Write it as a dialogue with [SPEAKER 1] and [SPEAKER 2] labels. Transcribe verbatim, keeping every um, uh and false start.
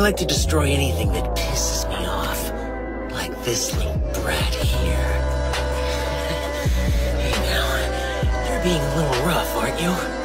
[SPEAKER 1] I like to destroy anything that pisses me off. Like this little brat here. Hey now, you're being a little rough, aren't you?